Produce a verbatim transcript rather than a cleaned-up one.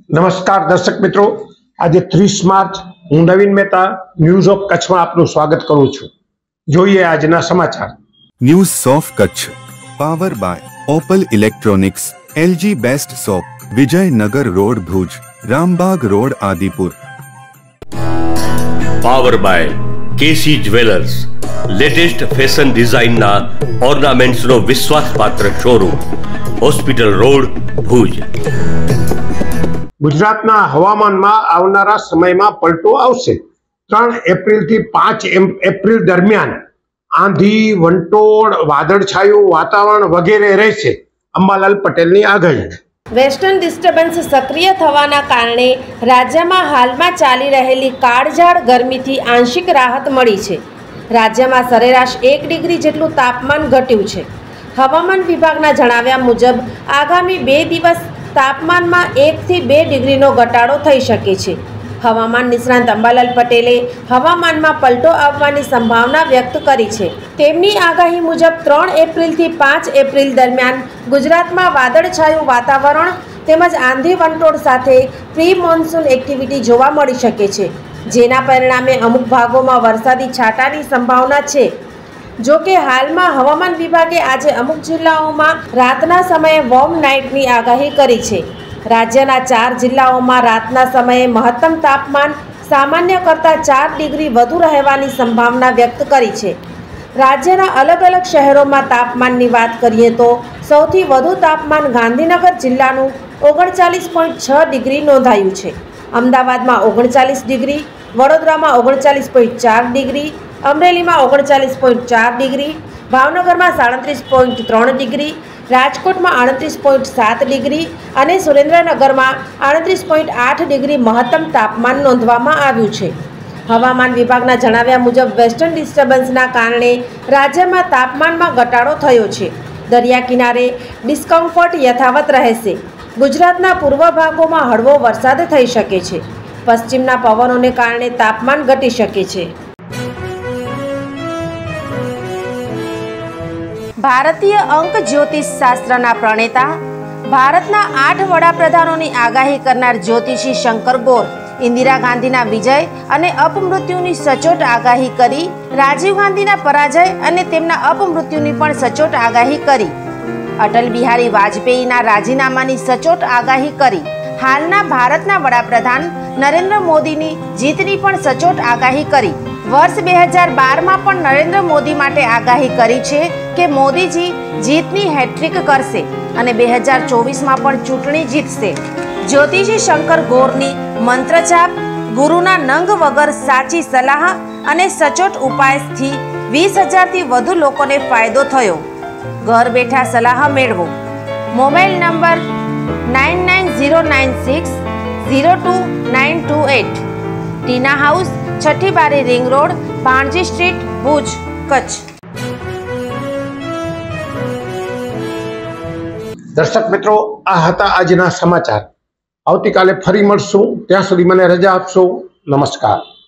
નમસ્કાર દર્શક મિત્રો, આજે ત્રીસ માર્ચ હું નવીન મહેતા ન્યૂઝ ઓફ કચ્છમાં આપનું સ્વાગત કરું છું। જોઈએ આજના સમાચાર। News of Kutch power by opal electronics, LG best shop, Vijaynagar road Bhuj, Rambagh road Adipur. Power by KC jewellers, latest fashion ડિઝાઇનના ઓર્નામેન્ટ્સનો વિશ્વાસપાત્ર શોરૂમ, હોસ્પિટલ રોડ ભુજ। ગુજરાતના હવામાનમાં આવનારા સમયમાં પલટો આવશે। ત્રણ એપ્રિલથી પાંચ એપ્રિલ દરમિયાન આંધી, વંટોળ, વાદળછાયું વાતાવરણ વગેરે રહેશે, અંબાલાલ પટેલની આગાહી। વેસ્ટર્ન ડિસ્ટર્બન્સ સક્રિય થવાના કારણે રાજ્યમાં હાલમાં ચાલી રહેલી કાળઝાળ ગરમીથી આંશિક રાહત મળી છે। રાજ્યમાં સરેરાશ એક ડિગ્રી જેટલું તાપમાન ઘટ્યું છે। હવામાન વિભાગના જણાવ્યા મુજબ આગામી બે દિવસ તાપમાનમાં એકથી બે ડિગ્રીનો ઘટાડો થઈ શકે છે। હવામાન નિષ્ણાંત અંબાલાલ પટેલે હવામાનમાં પલટો આવવાની સંભાવના વ્યક્ત કરી છે। તેમની આગાહી મુજબ ત્રણ એપ્રિલથી પાંચ એપ્રિલ દરમિયાન ગુજરાતમાં વાદળછાયું વાતાવરણ તેમજ આંધી વંટોળ સાથે પ્રી મોન્સૂન એક્ટિવિટી જોવા મળી શકે છે, જેના પરિણામે અમુક ભાગોમાં વરસાદી છાંટાની સંભાવના છે। જો કે હાલમાં હવામાન વિભાગે આજે અમુક જિલ્લાઓમાં રાતના સમયે વોર્મ નાઇટની આગાહી કરી છે। રાજ્યના ચાર જિલ્લાઓમાં રાતના સમયે મહત્તમ તાપમાન સામાન્ય કરતાં ચાર ડિગ્રી વધુ રહેવાની સંભાવના વ્યક્ત કરી છે। રાજ્યના અલગ અલગ શહેરોમાં તાપમાનની વાત કરીએ તો સૌથી વધુ તાપમાન ગાંધીનગર જિલ્લાનું ઓગણચાલીસ પોઈન્ટ છ ડિગ્રી નોંધાયું છે। અમદાવાદમાં ઓગણચાલીસ ડિગ્રી, વડોદરામાં ઓગણચાલીસ પોઈન્ટ ચાર ડિગ્રી, અમરેલીમાં ઓગણચાલીસ પોઈન્ટ ચાર ડિગ્રી, ભાવનગરમાં સાડત્રીસ પોઈન્ટ ત્રણ ડિગ્રી, રાજકોટમાં આડત્રીસ પોઈન્ટ સાત ડિગ્રી અને સુરેન્દ્રનગરમાં આડત્રીસ પોઈન્ટ આઠ ડિગ્રી મહત્તમ તાપમાન નોંધવામાં આવ્યું છે। હવામાન વિભાગના જણાવ્યા મુજબ વેસ્ટર્ન ડિસ્ટર્બન્સના કારણે રાજ્યમાં તાપમાનમાં ઘટાડો થયો છે। દરિયા કિનારે ડિસ્કમ્ફર્ટ યથાવત રહેશે। ગુજરાતના પૂર્વ ભાગોમાં હળવો વરસાદ થઈ શકે છે। પશ્ચિમના પવનોને કારણે તાપમાન ઘટી શકે છે। ભારતીય અંક જ્યોતિષ શાસ્ત્રના પ્રણેતા, ભારતના આઠ વડાપ્રધાનોની આગાહી કરનાર જ્યોતિષી શંકર ગોર ઇન્દિરા ગાંધીના વિજય અને અપમૃત્યુની સચોટ આગાહી કરી, રાજીવ ગાંધીના પરાજય અને તેમના અપમૃત્યુની પણ સચોટ આગાહી કરી, અટલ બિહારી વાજપેયીના રાજીનામાની સચોટ આગાહી કરી, હાલના ભારતના વડાપ્રધાન નરેન્દ્ર મોદીની જીતની પણ સચોટ આગાહી કરી। વર્ષ બે હજાર બારમાં પણ નરેન્દ્ર મોદી માટે આગાહી કરી છે કે મોદીજી જીતની હેટ્રિક કરશે અને બે હજાર ચોવીસમાં પણ ચૂંટણી જીતશે। જ્યોતિષી શંકર ગોરની મંત્રજાપ, ગુરુના નંગ વગર સાચી સલાહ અને સચોટ ઉપાયથી વીસ હજારથી વધુ લોકોને ફાયદો થયો। ઘર બેઠા સલાહ મેળવો। Mobile number nine nine zero nine six zero two nine two eight, Tina house, Chhathi Bari ring road, Bhanji street, Bhuj, Kutch. દર્શક મિત્રો, આ હતા આજના સમાચાર। આવતીકાલે ફરી મળશું, ત્યાં સુધી મને રજા આપશો। નમસ્કાર।